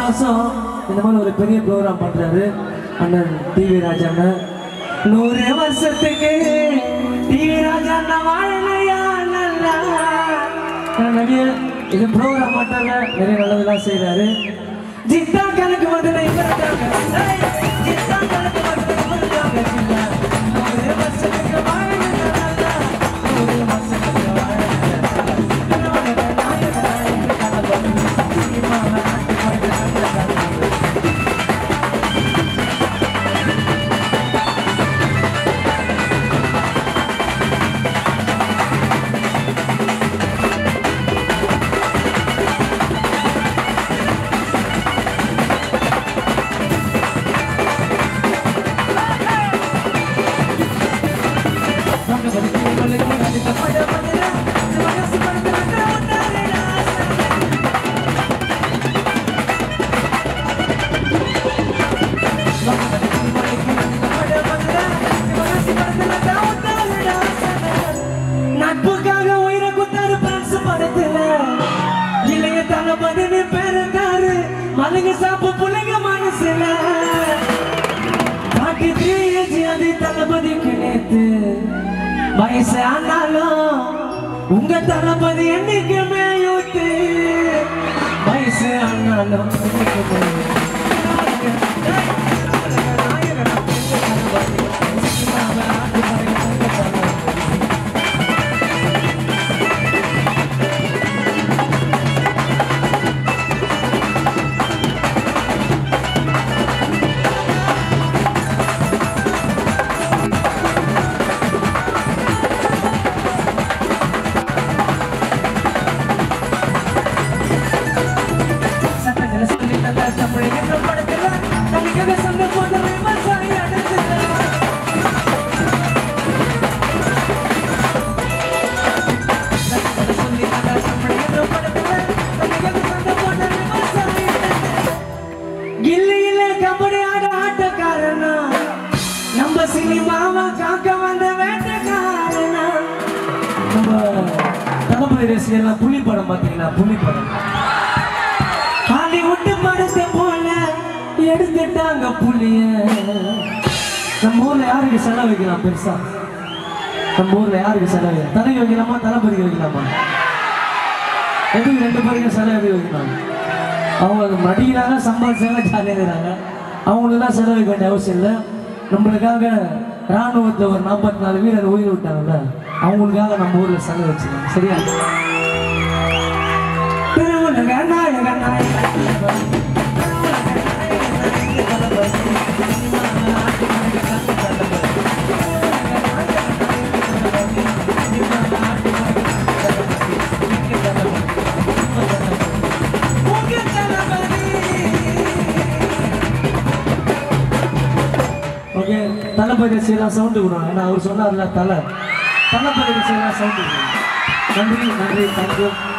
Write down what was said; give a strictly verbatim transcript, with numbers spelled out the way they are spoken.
வருஷம் இந்த மாதிரி ஒரு பெரிய ப்ரோக்ராம் பண்றாரு அண்ணன் டிவி ராஜா அண்ணன். நூறு வருஷத்துக்கு டிவி ராஜா அண்ணன் வாழலையா நல்லா நிறைய இது ப்ரோக்ராம் மட்டும் இல்ல நிறைய நல்லதெல்லாம் செய்யறாரு. ஜித்தா கணக்கு வந்து ஜித்தா கணக்கு வந்து நூறு வருஷத்துக்கு வாழலையா நல்லா நூறு வருஷத்துக்கு வயசு ஆனாலும் உங்க தளபதி என்னைக்குமே யூத்து வயசு ஆனாலும் புலி படம் பாத்தீங்கன்னா புலி படம் ஹாலிவுட் படத்தை போல எடுத்துட்டாங்க புலிய. நம்ம ஊர்ல யாருக்கு செலவு வைக்கலாம் பெருசா? நம்ம ஊர்ல யாருக்கு செலவு தலைவி வைக்கலாமா தளபதிக்கு வைக்கலாமா? எதுக்கு ரெண்டு பேருக்கு செலவு வைக்கலாம்? அவங்க நடிக்கிறாங்க சம்பாதிச்சாங்க ஜாலியாக இருக்கிறாங்க. அவங்களுக்குலாம் செலவு வைக்க வேண்டிய அவசியம் இல்லை. நம்மளுக்காக ராணுவத்தில் ஒரு நாற்பத்தி நாலு வீரர் உயிர் விட்டாங்கல்ல அவங்களுக்காக நம்ம ஊர்ல செலவு வச்சுக்கலாம். சரியா? ஓகே, தளபதி செய்யலாம் சவுண்டு கொடுவாங்க. ஏன்னா அவர் சொன்னார்ல தலை தளபதி செய்யலாம் சவுண்டு கொடுவாங்க. நன்றி நன்றி தேங்க்யூ.